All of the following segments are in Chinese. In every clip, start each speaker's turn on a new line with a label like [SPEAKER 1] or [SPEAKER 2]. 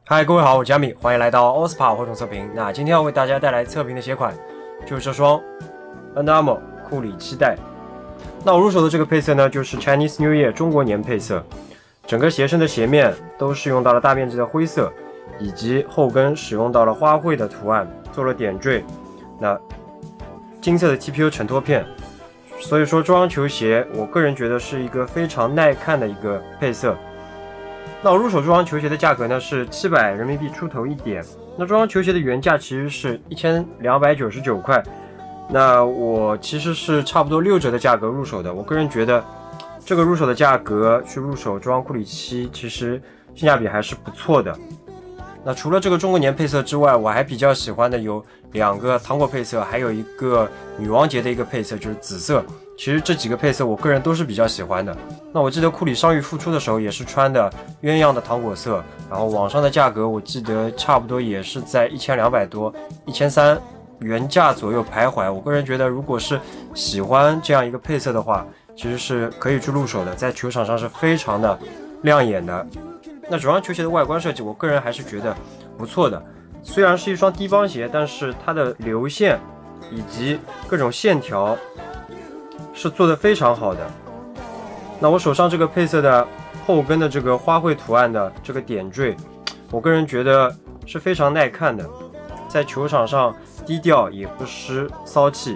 [SPEAKER 1] 嗨，各位好，我是佳米，欢迎来到 OSPA 货种测评。那今天要为大家带来测评的鞋款就是这双 Under Armour 库里7代。那我入手的这个配色呢，就是 Chinese New Year 中国年配色。整个鞋身的鞋面都是用到了大面积的灰色，以及后跟使用到了花卉的图案，做了点缀。那金色的 TPU 承托片，所以说这双球鞋，我个人觉得是一个非常耐看的一个配色。那我入手这双球鞋的价格呢是700人民币出头一点。那这双球鞋的原价其实是1299块，那我其实是差不多6折的价格入手的。我个人觉得这个入手的价格去入手这双库里7，其实性价比还是不错的。那除了这个中国年配色之外，我还比较喜欢的有2个糖果配色，还有一个女王节的一个配色，就是紫色。其实这几个配色我个人都是比较喜欢的。那我记得库里伤愈复出的时候也是穿的鸳鸯的糖果色，然后网上的价格我记得差不多也是在1200多、1300原价左右徘徊。我个人觉得，如果是喜欢这样一个配色的话，其实是可以去入手的，在球场上是非常的亮眼的。那整双球鞋的外观设计，我个人还是觉得不错的。虽然是一双低帮鞋，但是它的流线以及各种线条是做的非常好的。那我手上这个配色的后跟的这个花卉图案的这个点缀，我个人觉得是非常耐看的，在球场上低调也不失骚气。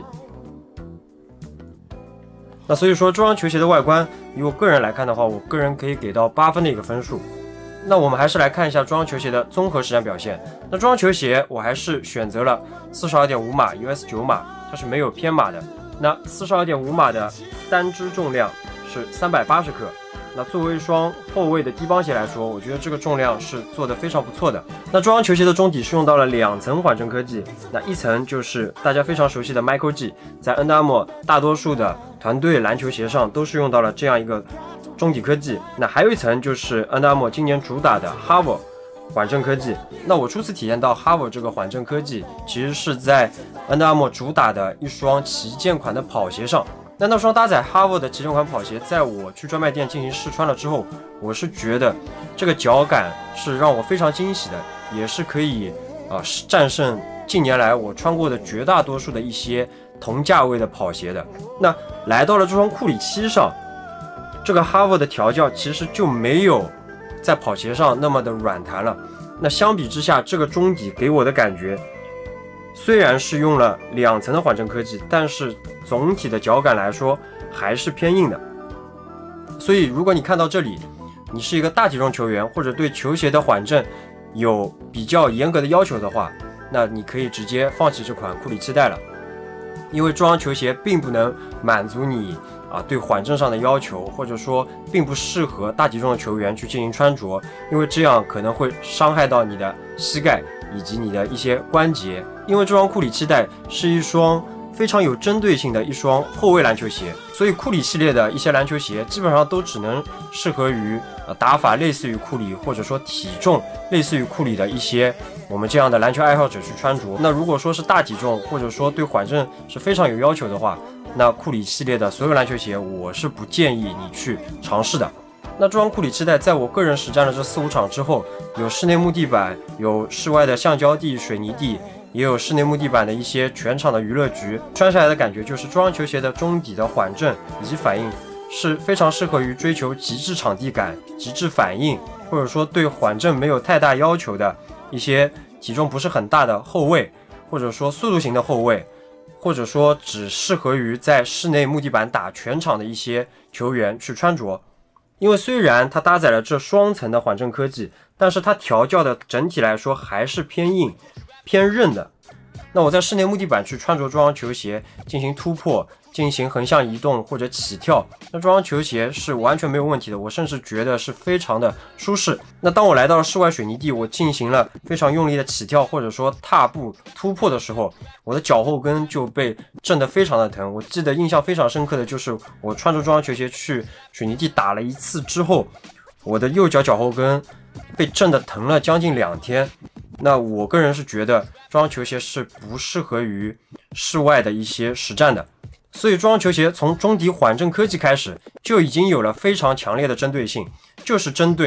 [SPEAKER 1] 那所以说这双球鞋的外观，以我个人来看的话，我个人可以给到8分的一个分数。那我们还是来看一下这双球鞋的综合实战表现。那这双球鞋我还是选择了42.5码 US 9码，它是没有偏码的。那42.5码的单只重量是380克。那作为一双后卫的低帮鞋来说，我觉得这个重量是做得非常不错的。那这双球鞋的中底是用到了2层缓震科技，那一层就是大家非常熟悉的 Michael G， 在 Under Armour 大多数的团队篮球鞋上都是用到了这样一个中底科技。那还有一层就是 Under Armour 今年主打的 Hover 缓震科技。那我初次体验到 Hover 这个缓震科技，其实是在 Under Armour 主打的一双旗舰款的跑鞋上。那双搭载 Hover 的旗舰款跑鞋，在我去专卖店进行试穿了之后，我是觉得这个脚感是让我非常惊喜的，也是可以战胜近年来我穿过的绝大多数的一些同价位的跑鞋的。那来到了这双库里7上，这个 Hover 的调教其实就没有在跑鞋上那么的软弹了。那相比之下，这个中底给我的感觉，虽然是用了2层的缓震科技，但是总体的脚感来说还是偏硬的。所以如果你看到这里，你是一个大体重球员，或者对球鞋的缓震有比较严格的要求的话，那你可以直接放弃这款库里7代了，因为这双球鞋并不能满足你对缓震上的要求，或者说并不适合大体重的球员去进行穿着，因为这样可能会伤害到你的膝盖以及你的一些关节。因为这双库里7代是一双非常有针对性的一双后卫篮球鞋，所以库里系列的一些篮球鞋基本上都只能适合于打法类似于库里，或者说体重类似于库里的一些我们这样的篮球爱好者去穿着。那如果说是大体重，或者说对缓震是非常有要求的话，那库里系列的所有篮球鞋我是不建议你去尝试的。那这双库里7代在我个人实战了这4-5场之后，有室内木地板，有室外的橡胶地、水泥地，也有室内木地板的一些全场的娱乐局，穿下来的感觉就是这双球鞋的中底的缓震以及反应是非常适合于追求极致场地感、极致反应，或者说对缓震没有太大要求的一些体重不是很大的后卫，或者说速度型的后卫，或者说只适合于在室内木地板打全场的一些球员去穿着。因为虽然它搭载了这双层的缓震科技，但是它调教的整体来说还是偏硬、偏韧的。那我在室内木地板去穿着这双球鞋进行突破、进行横向移动或者起跳，那这双球鞋是完全没有问题的，我甚至觉得是非常的舒适。那当我来到了室外水泥地，我进行了非常用力的起跳或者说踏步突破的时候，我的脚后跟就被震得非常的疼。我记得印象非常深刻的就是我穿着这双球鞋去水泥地打了1次之后，我的右脚脚后跟被震得疼了将近2天。那我个人是觉得这双球鞋是不适合于室外的一些实战的，所以这双球鞋从中底缓震科技开始就已经有了非常强烈的针对性，就是针对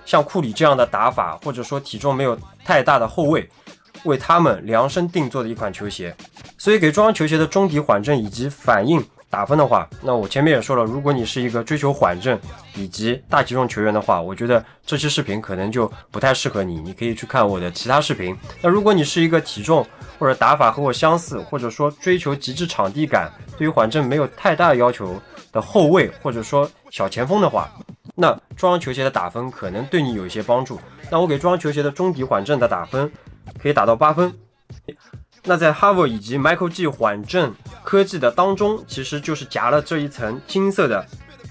[SPEAKER 1] 像库里这样的打法，或者说体重没有太大的后卫，为他们量身定做的一款球鞋。所以给中央球鞋的中底缓震以及反应打分的话，那我前面也说了，如果你是一个追求缓震以及大体重球员的话，我觉得这期视频可能就不太适合你，你可以去看我的其他视频。那如果你是一个体重或者打法和我相似，或者说追求极致场地感，对于缓震没有太大的要求的后卫或者说小前锋的话，那中央球鞋的打分可能对你有一些帮助。那我给中央球鞋的中底缓震的打分可以打到8分。那在 Hover 以及 Michael G 缓震科技的当中，其实就是夹了这一层金色的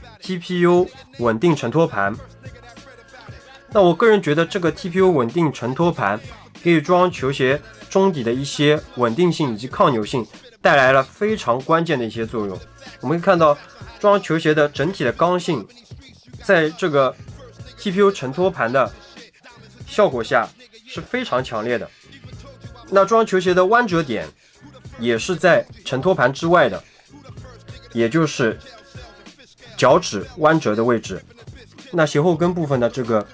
[SPEAKER 1] TPU 稳定承托盘。那我个人觉得这个 TPU 稳定承托盘给中央球鞋中底的一些稳定性以及抗扭性带来了非常关键的一些作用。我们可以看到中央球鞋的整体的刚性在这个 TPU 承托盘的效果下是非常强烈的。那中央球鞋的弯折点也是在承托盘之外的，也就是脚趾弯折的位置。那鞋后跟部分的这个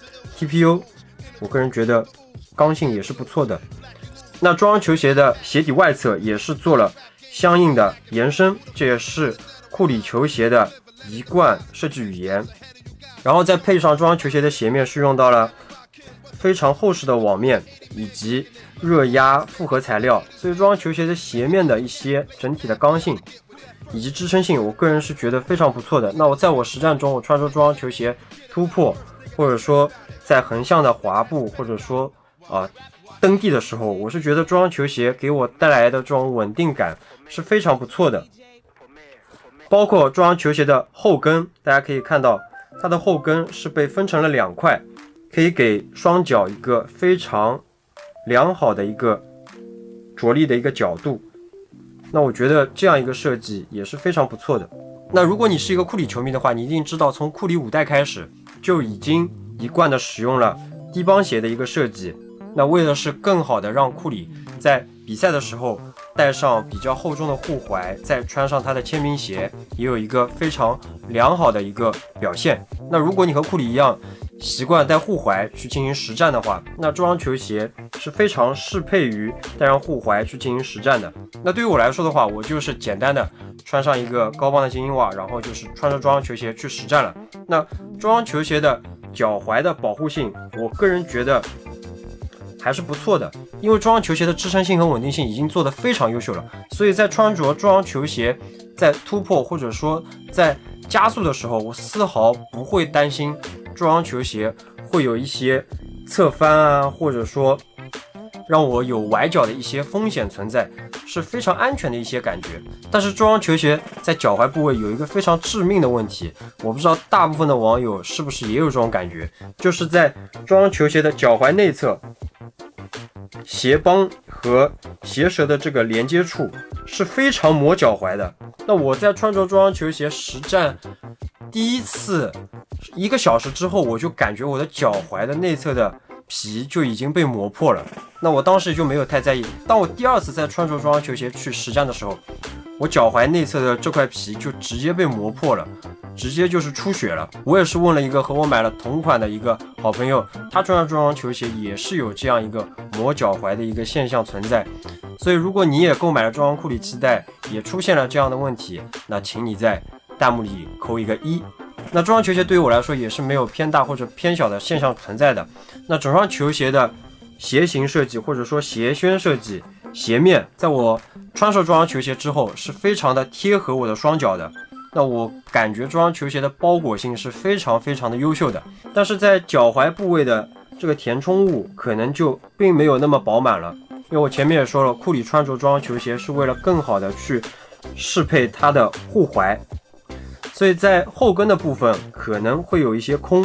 [SPEAKER 1] TPU， 我个人觉得刚性也是不错的。那中央球鞋的鞋底外侧也是做了相应的延伸，这也是库里球鞋的一贯设计语言。然后再配上中央球鞋的鞋面是用到了非常厚实的网面以及热压复合材料，所以中央球鞋的鞋面的一些整体的刚性以及支撑性，我个人是觉得非常不错的。那我在我实战中，我穿着中央球鞋突破，或者说在横向的滑步，或者说蹬地的时候，我是觉得中央球鞋给我带来的这种稳定感是非常不错的。包括中央球鞋的后跟，大家可以看到它的后跟是被分成了2块，可以给双脚一个非常良好的一个着力的一个角度。那我觉得这样一个设计也是非常不错的。那如果你是一个库里球迷的话，你一定知道从库里5代开始就已经一贯的使用了低帮鞋的一个设计。那为了是更好的让库里在比赛的时候带上比较厚重的护踝，再穿上他的签名鞋，也有一个非常良好的一个表现。那如果你和库里一样习惯带护踝去进行实战的话，那中央球鞋是非常适配于带上护踝去进行实战的。那对于我来说的话，我就是简单的穿上一个高帮的精英袜，然后就是穿着中央球鞋去实战了。那中央球鞋的脚踝的保护性，我个人觉得还是不错的，因为中央球鞋的支撑性和稳定性已经做得非常优秀了，所以在穿着中央球鞋在突破或者说在加速的时候，我丝毫不会担心中央球鞋会有一些侧翻啊，或者说让我有崴脚的一些风险存在，是非常安全的一些感觉。但是中央球鞋在脚踝部位有一个非常致命的问题，我不知道大部分的网友是不是也有这种感觉，就是在中央球鞋的脚踝内侧鞋帮和鞋舌的这个连接处是非常磨脚踝的。那我在穿着中央球鞋实战第一次1个小时之后，我就感觉我的脚踝的内侧的皮就已经被磨破了。那我当时就没有太在意。当我第2次再穿着中央球鞋去实战的时候，我脚踝内侧的这块皮就直接被磨破了，直接就是出血了。我也是问了一个和我买了同款的一个好朋友，他穿上中央球鞋也是有这样一个磨脚踝的一个现象存在。所以如果你也购买了中央库里7代，也出现了这样的问题，那请你在弹幕里扣一个1。那中央球鞋对于我来说也是没有偏大或者偏小的现象存在的。那整双球鞋的鞋型设计或者说鞋楦设计，鞋面在我穿上中央球鞋之后是非常的贴合我的双脚的。那我感觉中央球鞋的包裹性是非常非常的优秀的，但是在脚踝部位的这个填充物可能就并没有那么饱满了。因为我前面也说了，库里穿着中央球鞋是为了更好的去适配它的护踝，所以在后跟的部分可能会有一些空。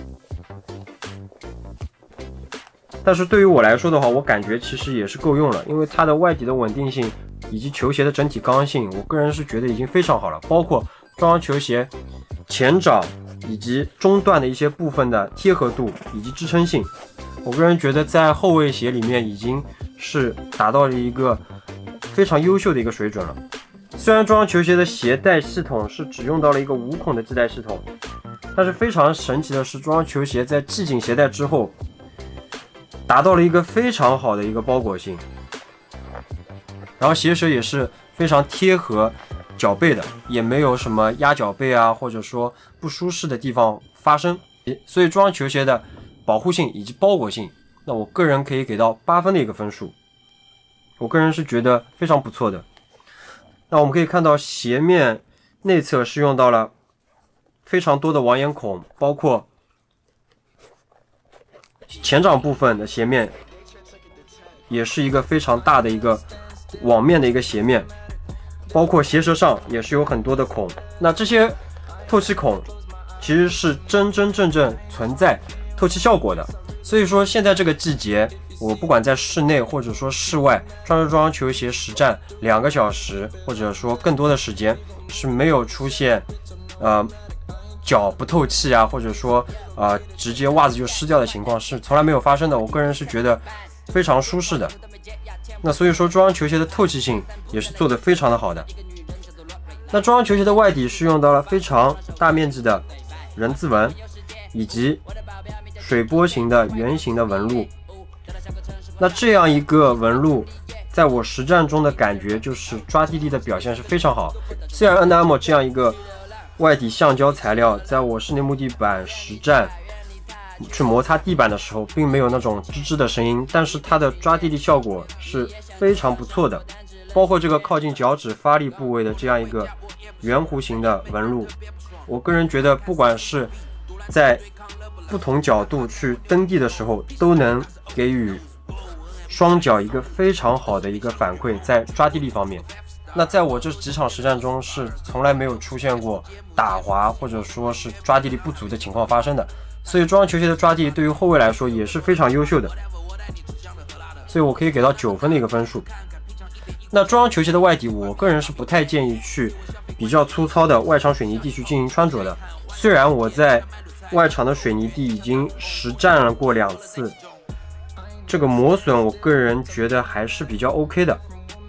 [SPEAKER 1] 但是对于我来说的话，我感觉其实也是够用了，因为它的外底的稳定性以及球鞋的整体刚性，我个人是觉得已经非常好了。包括中央球鞋前掌以及中段的一些部分的贴合度以及支撑性，我个人觉得在后卫鞋里面已经是达到了一个非常优秀的一个水准了。虽然中央球鞋的鞋带系统是只用到了一个5孔的系带系统， 但是非常神奇的是，中央球鞋在系紧鞋带之后，达到了一个非常好的一个包裹性，然后鞋舌也是非常贴合脚背的，也没有什么压脚背啊，或者说不舒适的地方发生。所以中央球鞋的保护性以及包裹性，那我个人可以给到8分的一个分数，我个人是觉得非常不错的。那我们可以看到鞋面内侧是用到了非常多的网眼孔，包括前掌部分的鞋面也是一个非常大的一个网面的一个鞋面，包括鞋舌上也是有很多的孔。那这些透气孔其实是真正存在透气效果的，所以说现在这个季节，我不管在室内或者说室外，穿着中央球鞋实战2个小时，或者说更多的时间，是没有出现脚不透气啊，或者说直接袜子就湿掉的情况，是从来没有发生的。我个人是觉得非常舒适的。那所以说中央球鞋的透气性也是做得非常的好的。那中央球鞋的外底是用到了非常大面积的人字纹以及水波形的圆形的纹路。那这样一个纹路在我实战中的感觉就是抓地力的表现是非常好。虽然 Under Armour 这样一个外底橡胶材料在我室内木地板实战去摩擦地板的时候并没有那种吱吱的声音，但是它的抓地力效果是非常不错的。包括这个靠近脚趾发力部位的这样一个圆弧形的纹路，我个人觉得不管是在不同角度去蹬地的时候，都能给予双脚一个非常好的一个反馈在抓地力方面。那在我这几场实战中是从来没有出现过打滑或者说是抓地力不足的情况发生的，所以中央球鞋的抓地力对于后卫来说也是非常优秀的，所以我可以给到9分的一个分数。那中央球鞋的外底，我个人是不太建议去比较粗糙的外场水泥地去进行穿着的。虽然我在外场的水泥地已经实战了过2次，这个磨损我个人觉得还是比较 OK 的。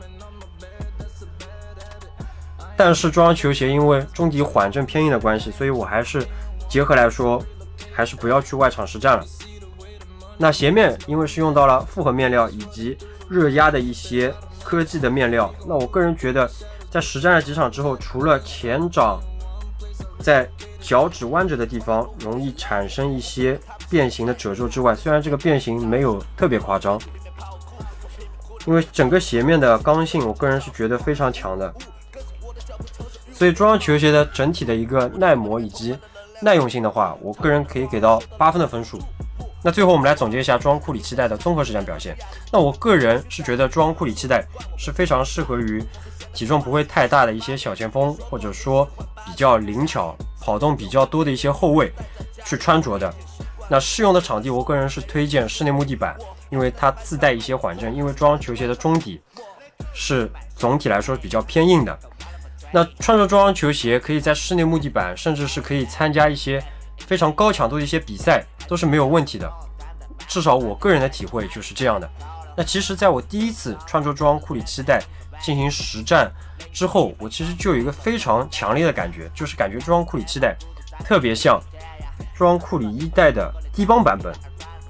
[SPEAKER 1] 但是中央球鞋因为中底缓震偏硬的关系，所以我还是结合来说，还是不要去外场实战了。那鞋面因为是用到了复合面料以及热压的一些科技的面料，那我个人觉得在实战了几场之后，除了前掌在脚趾弯着的地方容易产生一些变形的褶皱之外，虽然这个变形没有特别夸张，因为整个鞋面的刚性我个人是觉得非常强的，所以中央球鞋的整体的一个耐磨以及耐用性的话，我个人可以给到8分的分数。那最后我们来总结一下中央库里7代的综合实战表现。那我个人是觉得中央库里7代是非常适合于体重不会太大的一些小前锋，或者说比较灵巧、跑动比较多的一些后卫去穿着的。那适用的场地，我个人是推荐室内木地板，因为它自带一些缓震，因为中央球鞋的中底是总体来说比较偏硬的。那穿着中央球鞋可以在室内木地板，甚至是可以参加一些非常高强度的一些比赛，都是没有问题的。至少我个人的体会就是这样的。那其实在我第一次穿着中央库里7代进行实战之后，我其实就有一个非常强烈的感觉，就是感觉中央库里7代特别像中央库里1代的低帮版本。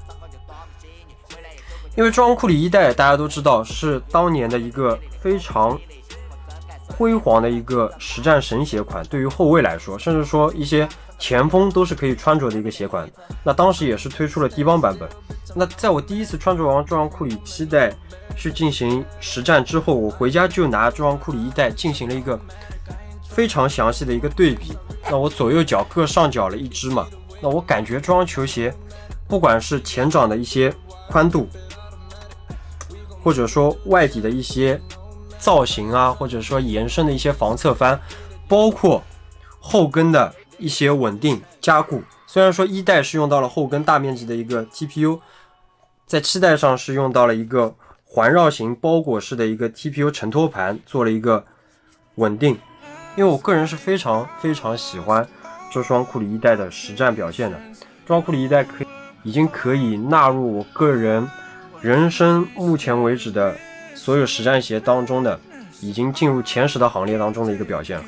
[SPEAKER 1] 因为中央库里1代大家都知道是当年的一个非常辉煌的一个实战神鞋款，对于后卫来说，甚至说一些前锋都是可以穿着的一个鞋款。那当时也是推出了低帮版本。那在我第一次穿着完中央库里7代去进行实战之后，我回家就拿中央库里1代进行了一个非常详细的一个对比。那我左右脚各上脚了一只嘛，那我感觉中央球鞋不管是前掌的一些宽度，或者说外底的一些造型啊，或者说延伸的一些防侧翻，包括后跟的一些稳定加固。虽然说1代是用到了后跟大面积的一个 TPU， 在7代上是用到了一个环绕型包裹式的一个 TPU 承托盘做了一个稳定。因为我个人是非常喜欢这双库里1代的实战表现的。这双库里1代已经可以纳入我个人人生目前为止的所有实战鞋当中的，已经进入前10的行列当中的一个表现了。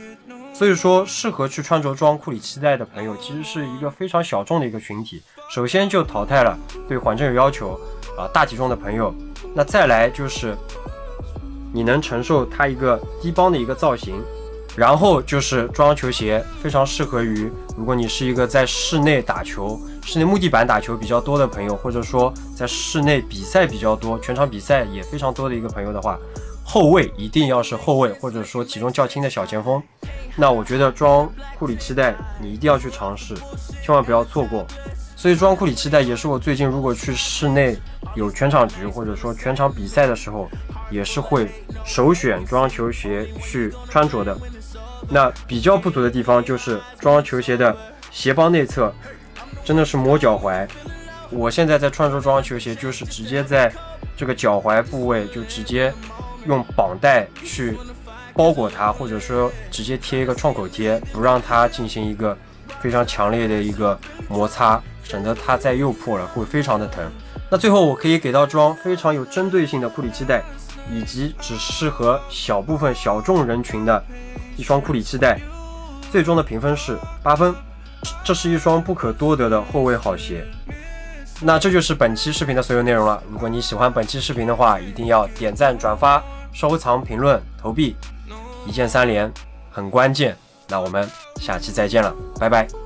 [SPEAKER 1] 所以说，适合去穿着装库里期待的朋友，其实是一个非常小众的一个群体。首先就淘汰了对缓震有要求大体重的朋友，那再来就是你能承受它一个低帮的一个造型，然后就是装球鞋非常适合于如果你是一个在室内打球、室内木地板打球比较多的朋友，或者说在室内比赛比较多、全场比赛也非常多的一个朋友的话，后卫一定要是后卫，或者说体重较轻的小前锋。那我觉得装库里期待你一定要去尝试，千万不要错过。所以装库里期待也是我最近如果去室内有全场局或者说全场比赛的时候，也是会首选装球鞋去穿着的。那比较不足的地方就是装球鞋的鞋帮内侧真的是磨脚踝，我现在在穿着装球鞋就是直接在这个脚踝部位就直接用绑带去包裹它，或者说直接贴一个创口贴，不让它进行一个非常强烈的一个摩擦，省得它再又破了会非常的疼。那最后我可以给到装非常有针对性的库里期待，以及只适合小部分小众人群的一双库里期待，最终的评分是8分，这是一双不可多得的后卫好鞋。那这就是本期视频的所有内容了。如果你喜欢本期视频的话，一定要点赞、转发、收藏、评论、投币，一键3连很关键。那我们下期再见了，拜拜。